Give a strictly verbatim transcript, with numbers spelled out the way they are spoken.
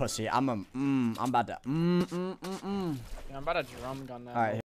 pussy. I'm a, mm, I'm about to, mm, mm, mm, mm. Yeah, I'm about to drum gun that. All right.